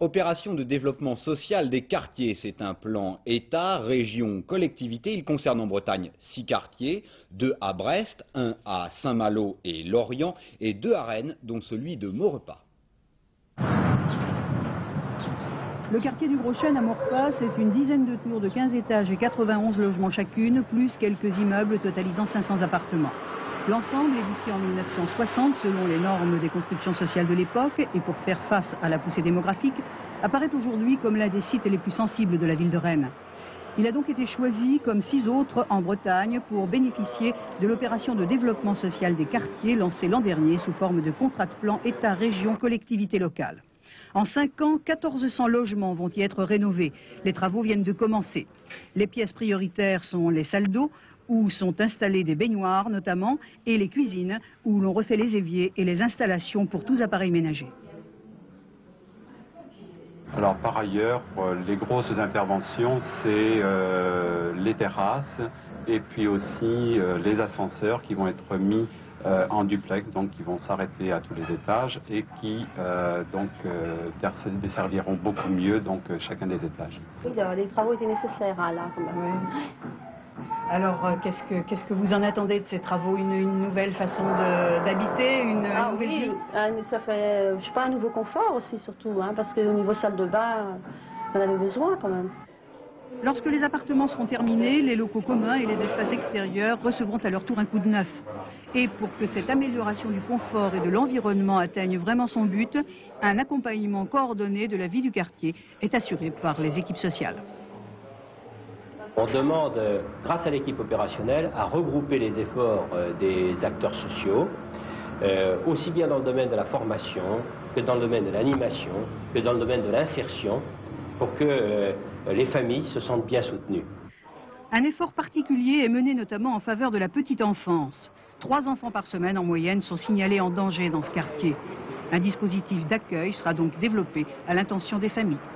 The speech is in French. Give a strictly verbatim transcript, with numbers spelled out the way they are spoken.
Opération de développement social des quartiers, c'est un plan État, région, collectivité. Il concerne en Bretagne six quartiers, deux à Brest, un à Saint-Malo et Lorient et deux à Rennes, dont celui de Maurepas. Le quartier du Gros Chêne à Maurepas, c'est une dizaine de tours de quinze étages et quatre-vingt-onze logements chacune, plus quelques immeubles totalisant cinq cents appartements. L'ensemble, édifié en mille neuf cent soixante selon les normes des constructions sociales de l'époque et pour faire face à la poussée démographique, apparaît aujourd'hui comme l'un des sites les plus sensibles de la ville de Rennes. Il a donc été choisi, comme six autres en Bretagne, pour bénéficier de l'opération de développement social des quartiers lancée l'an dernier sous forme de contrat de plan État, région, collectivité locale. En cinq ans, quatorze cents logements vont y être rénovés. Les travaux viennent de commencer. Les pièces prioritaires sont les salles d'eau, où sont installés des baignoires notamment, et les cuisines, où l'on refait les éviers et les installations pour tous appareils ménagers. Alors par ailleurs, les grosses interventions, c'est euh, les terrasses et puis aussi euh, les ascenseurs qui vont être mis euh, en duplex, donc qui vont s'arrêter à tous les étages et qui euh, donc euh, desserviront beaucoup mieux donc chacun des étages. Oui, les travaux étaient nécessaires hein, là quand même. Oui. Alors, euh, qu'est-ce que qu'est-ce que vous en attendez de ces travaux? Une, une nouvelle façon d'habiter, une ah, nouvelle oui, vie? un, ça fait, je sais pas, un nouveau confort aussi surtout, hein, parce qu'au niveau salle de bain, on avait besoin quand même. Lorsque les appartements seront terminés, les locaux communs et les espaces extérieurs recevront à leur tour un coup de neuf. Et pour que cette amélioration du confort et de l'environnement atteigne vraiment son but, un accompagnement coordonné de la vie du quartier est assuré par les équipes sociales. On demande, grâce à l'équipe opérationnelle, à regrouper les efforts des acteurs sociaux, euh, aussi bien dans le domaine de la formation, que dans le domaine de l'animation, que dans le domaine de l'insertion, pour que euh, les familles se sentent bien soutenues. Un effort particulier est mené notamment en faveur de la petite enfance. Trois enfants par semaine en moyenne sont signalés en danger dans ce quartier. Un dispositif d'accueil sera donc développé à l'intention des familles.